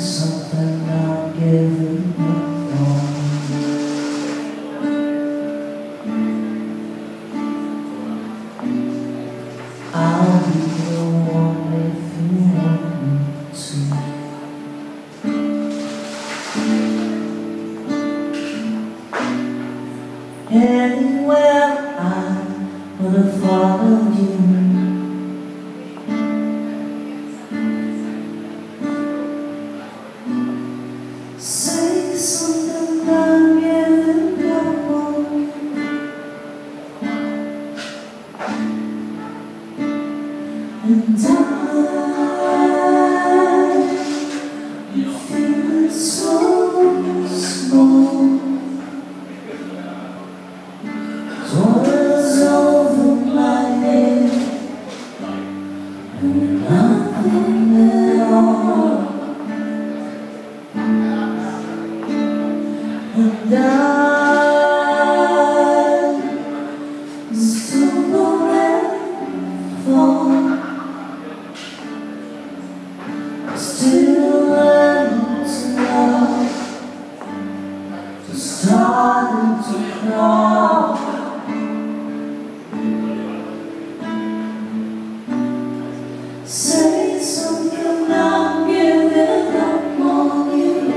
something I'm giving up on. I'll be the one if you want me to. Anywhere I would have followed you. Say something, I'm giving up on you. And you feel so small. Swallows over my head and nothing at all. And I'm still going for, still learning to love, just starting to crawl. Say something, I'm giving up on you.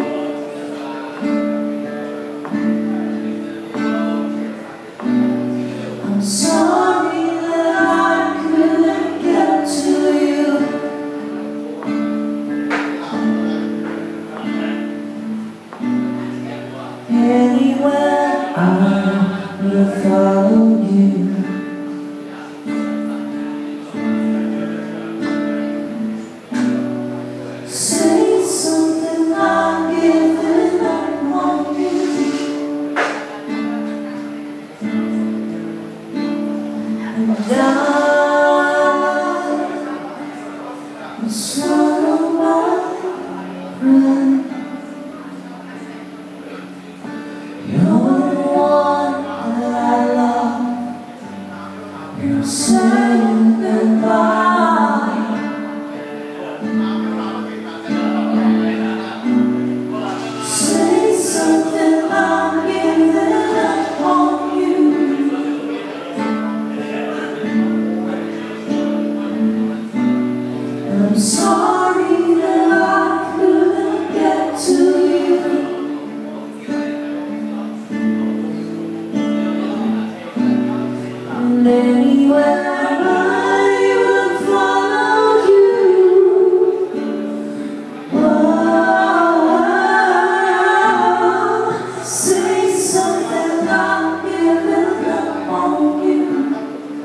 I'm sorry that I couldn't get to you. Anywhere I will follow you. Say something, I'm giving up on you. And I swallow my pride. You're the one that I love. You're saying goodbye. Say something, I'm giving up on you. I'm sorry that I couldn't get to you. And anywhere I will follow you. Oh, say something, I'm giving up on you.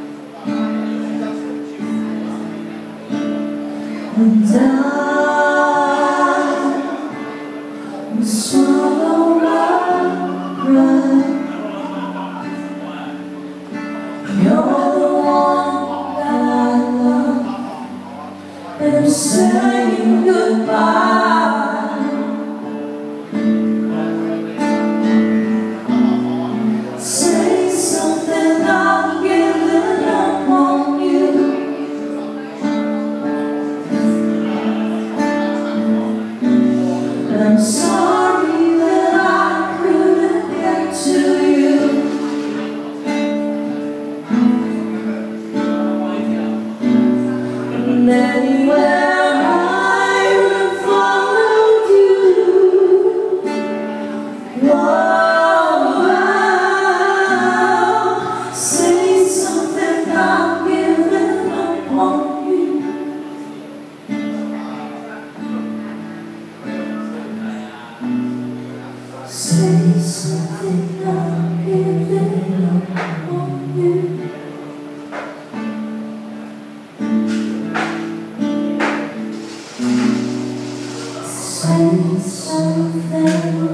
And I will swallow my pride. You're the one that I love, and I'm saying goodbye. Say something, I'm giving up on you. And I'm sorry that I couldn't get to you. And anywhere I will follow you. Whoa, say something, I'm giving up on you. Say something, I'm giving up on you. Say something.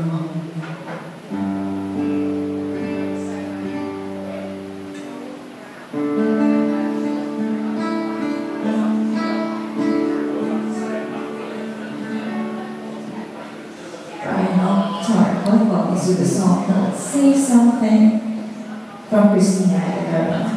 Right now, to our vocals with the song Say Something from Christina Aguilera.